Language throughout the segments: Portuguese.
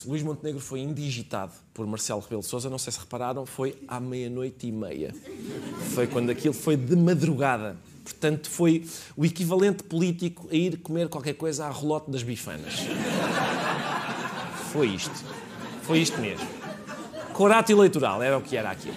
Luís Montenegro foi indigitado por Marcelo Rebelo de Sousa, não sei se repararam, foi à 00:30. Foi quando aquilo foi de madrugada. Portanto, foi o equivalente político a ir comer qualquer coisa à relote das bifanas. Foi isto. Foi isto mesmo. Corato eleitoral, era o que era aquilo.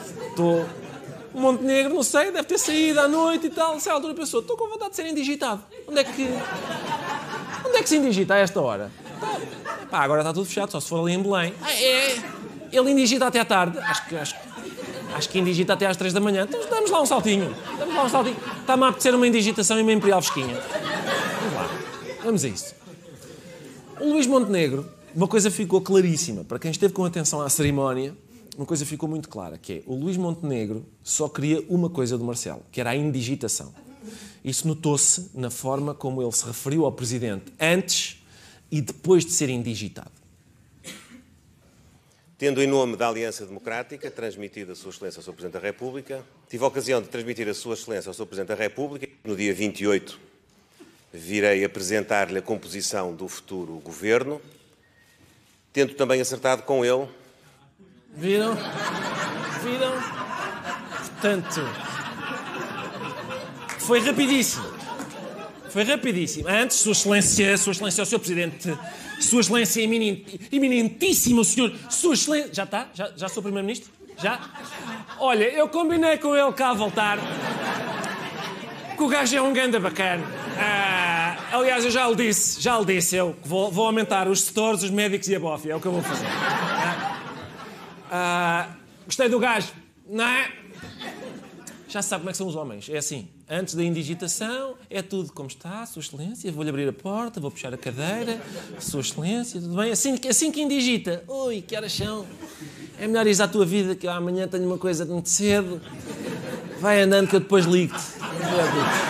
O Montenegro, não sei, deve ter saído à noite e tal. Nessa altura pensou, estou com vontade de ser indigitado. Onde é que se indigita a esta hora? Pá, agora está tudo fechado, só se for ali em Belém. Ele indigita até à tarde. Acho que indigita até às 3 da manhã. Então, damos lá um saltinho. Está-me a apetecer uma indigitação e uma imperial fresquinha. Vamos lá. Vamos a isso. O Luís Montenegro, uma coisa ficou claríssima. Para quem esteve com atenção à cerimónia, uma coisa ficou muito clara, que é o Luís Montenegro só queria uma coisa do Marcelo, que era a indigitação. Isso notou-se na forma como ele se referiu ao Presidente antes e depois de ser indigitado. Tendo em nome da Aliança Democrática transmitido a Sua Excelência ao Sr. Presidente da República, tive a ocasião de transmitir a Sua Excelência ao Sr. Presidente da República. No dia 28 virei apresentar-lhe a composição do futuro Governo, tendo também acertado com ele. Viram? Portanto, foi rapidíssimo. Antes, Sua Excelência, o Sr. Presidente, Sua Excelência eminentíssimo Senhor, Sua Excelência... Já está? Já sou Primeiro-Ministro? Já? Olha, eu combinei com ele cá a voltar, que o gajo é um ganda bacana. Aliás, eu já lhe disse, eu vou aumentar os setores, os médicos e a bófia, é o que eu vou fazer. Gostei do gajo, não é? Já se sabe como é que são os homens. É assim, antes da indigitação, é tudo como está, Sua Excelência, vou-lhe abrir a porta, vou puxar a cadeira, Sua Excelência, tudo bem? Assim que indigita, oi, que horas são? É melhor ir à tua vida, que eu amanhã tenho uma coisa de muito cedo. Vai andando que eu depois ligo-te.